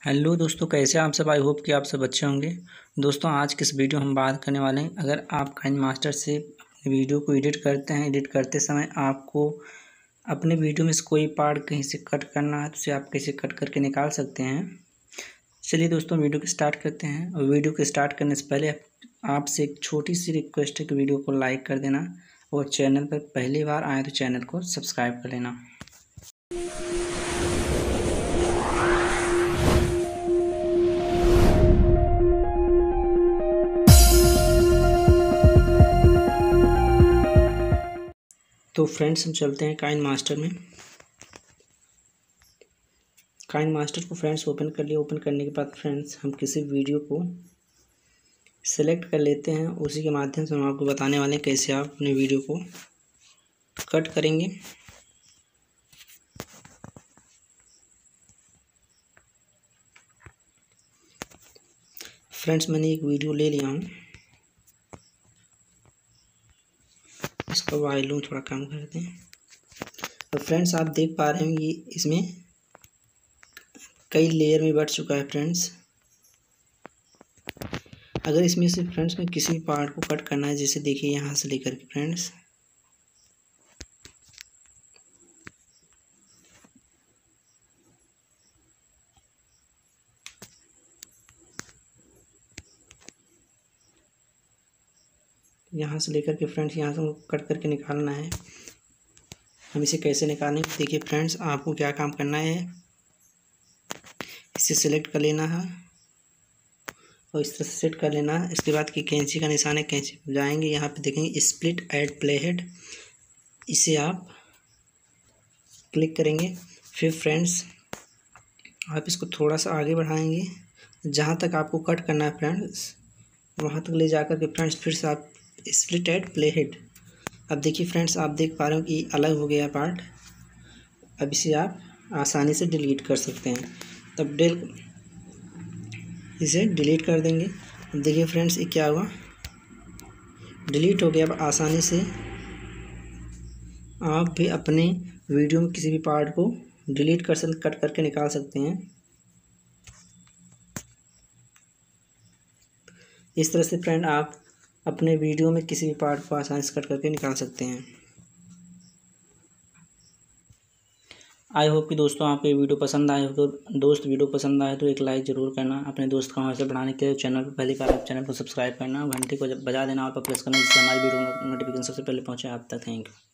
Hello दोस्तों, कैसे आप सब। आई होप कि आप सब अच्छे होंगे। दोस्तों, आज किस वीडियो हम बात करने वाले हैं। अगर आप काइनमास्टर से अपने वीडियो को एडिट करते हैं, एडिट करते समय आपको अपने वीडियो में से कोई पार्ट कहीं से कट करना है तो उसे आप कैसे कट करके निकाल सकते हैं। चलिए दोस्तों, वीडियो को स्टार्ट करते हैं। और वीडियो को स्टार्ट करने से पहले आपसे एक छोटी सी रिक्वेस्ट है कि वीडियो को लाइक कर देना और चैनल पर पहली बार आए तो चैनल को सब्सक्राइब कर लेना। तो फ्रेंड्स, हम चलते हैं काइनमास्टर में। काइनमास्टर को फ्रेंड्स ओपन कर लिया। ओपन करने के बाद फ्रेंड्स हम किसी वीडियो को सेलेक्ट कर लेते हैं। उसी के माध्यम से हम आपको बताने वाले हैं कैसे आप अपने वीडियो को कट करेंगे। फ्रेंड्स, मैंने एक वीडियो ले लिया हूँ। इसका वॉल्यूम थोड़ा कम कर दें। तो फ्रेंड्स, आप देख पा रहे हैं ये इसमें कई लेयर में बढ़ चुका है। फ्रेंड्स, अगर इसमें से फ्रेंड्स में किसी भी पार्ट को कट करना है, जैसे देखिए यहाँ से लेकर के फ्रेंड्स यहाँ से लेकर के फ्रेंड्स यहाँ से कट करके निकालना है। हम इसे कैसे निकालें, देखिए फ्रेंड्स, आपको क्या काम करना है, इसे सिलेक्ट कर लेना है और इस तरह से सेट कर लेना है। इसके बाद की कैंची का निशान है, कैंची पे जाएंगे, यहाँ पे देखेंगे स्प्लिट एट प्ले हेड, इसे आप क्लिक करेंगे। फिर फ्रेंड्स आप इसको थोड़ा सा आगे बढ़ाएंगे, जहाँ तक आपको कट करना है फ्रेंड्स वहाँ तक ले जाकर के फ्रेंड्स फिर से आप स्प्लिट एट प्ले हेड। अब देखिए फ्रेंड्स, आप देख पा रहे हो कि अलग हो गया पार्ट। अब इसे आप आसानी से डिलीट कर सकते हैं। तब इसे डिलीट कर देंगे। अब देखिए फ्रेंड्स, ये क्या हुआ, डिलीट हो गया। अब आसानी से आप भी अपने वीडियो में किसी भी पार्ट को डिलीट कर सकते, कट करके निकाल सकते हैं। इस तरह से फ्रेंड आप अपने वीडियो में किसी भी पार्ट को आसानी से कट करके निकाल सकते हैं। आई होप कि दोस्तों आपको ये वीडियो पसंद आए हो। तो दोस्त, वीडियो पसंद आए तो एक लाइक ज़रूर करना। अपने दोस्त का हौसला बढ़ाने के लिए चैनल पर पहली बार आप चैनल को सब्सक्राइब करना, घंटी को बजा देना और प्रेस करना, जिससे हमारी वीडियो नोटिफिकेशन सबसे पहले पहुँचे आप तक। Thank you.